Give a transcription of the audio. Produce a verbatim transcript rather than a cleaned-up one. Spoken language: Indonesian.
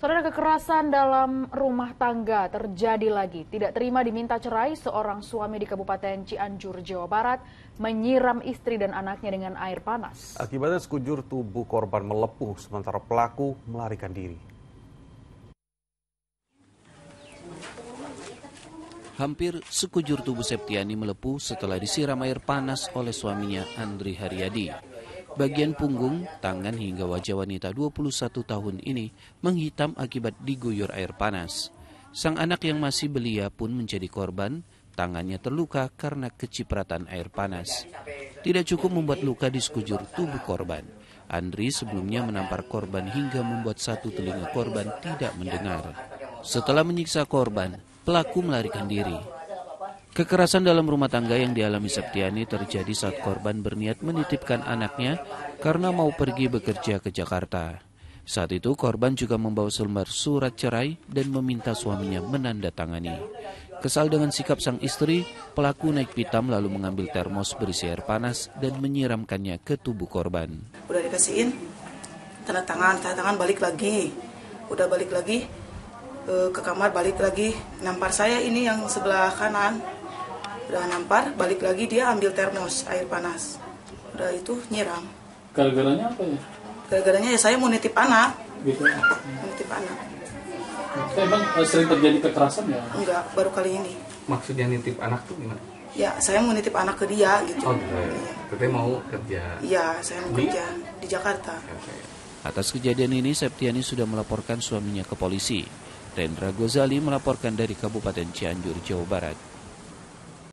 Saudara, kekerasan dalam rumah tangga terjadi lagi. Tidak terima diminta cerai, seorang suami di Kabupaten Cianjur, Jawa Barat menyiram istri dan anaknya dengan air panas. Akibatnya sekujur tubuh korban melepuh, sementara pelaku melarikan diri. Hampir sekujur tubuh Septiani melepuh setelah disiram air panas oleh suaminya, Andri Haryadi. Bagian punggung, tangan hingga wajah wanita dua puluh satu tahun ini menghitam akibat diguyur air panas. Sang anak yang masih belia pun menjadi korban, tangannya terluka karena kecipratan air panas. Tidak cukup membuat luka di sekujur tubuh korban. Andri sebelumnya menampar korban hingga membuat satu telinga korban tidak mendengar. Setelah menyiksa korban, pelaku melarikan diri. Kekerasan dalam rumah tangga yang dialami Septiani terjadi saat korban berniat menitipkan anaknya karena mau pergi bekerja ke Jakarta. Saat itu korban juga membawa selembar surat cerai dan meminta suaminya menandatangani. Kesal dengan sikap sang istri, pelaku naik pitam lalu mengambil termos berisi air panas dan menyiramkannya ke tubuh korban. Udah dikasihin tanda tangan, tanda tangan balik lagi. Udah balik lagi ke kamar, balik lagi nampar saya ini yang sebelah kanan. Udah nampar, balik lagi dia ambil termos air panas. Udah itu nyiram. Gara-garanya apa ya? Gara-garanya ya saya mau nitip anak. Gitu. Mau nitip anak. Emang sering terjadi kekerasan ya? Enggak, baru kali ini. Maksudnya nitip anak tuh gimana? Ya, saya mau nitip anak ke dia gitu. Oh, gitu. Iya. Teteh mau kerja? Iya, saya mau di? kerja di Jakarta. Okay. Atas kejadian ini, Septiani sudah melaporkan suaminya ke polisi. Rendra Gozali melaporkan dari Kabupaten Cianjur, Jawa Barat.